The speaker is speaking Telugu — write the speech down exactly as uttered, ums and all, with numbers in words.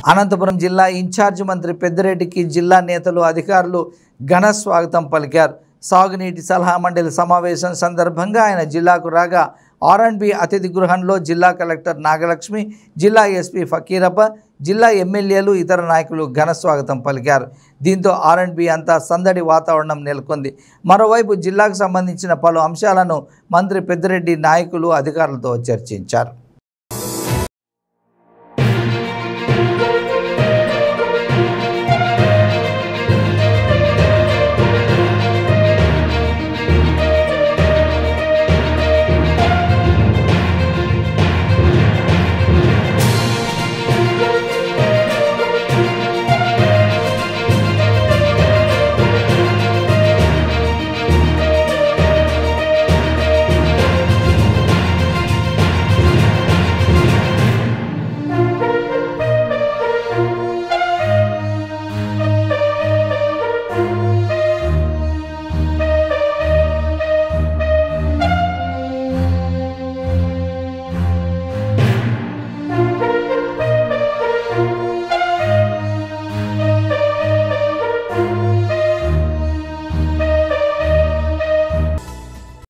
అనంతపురం జిల్లా ఇన్ఛార్జ్ మంత్రి పెద్దిరెడ్డికి జిల్లా నేతలు అధికారులు ఘన స్వాగతం పలికారు. సాగునీటి సలహా మండలి సమావేశం సందర్భంగా ఆయన జిల్లాకు రాగా ఆర్ అండ్ బి అతిథి గృహంలో జిల్లా కలెక్టర్ నాగలక్ష్మి, జిల్లా ఎస్పీ ఫకీరప్ప, జిల్లా ఎమ్మెల్యేలు, ఇతర నాయకులు ఘన స్వాగతం పలికారు. దీంతో ఆర్ అండ్ బి అంతా సందడి వాతావరణం నెలకొంది. మరోవైపు జిల్లాకు సంబంధించిన పలు అంశాలను మంత్రి పెద్దిరెడ్డి నాయకులు అధికారులతో చర్చించారు.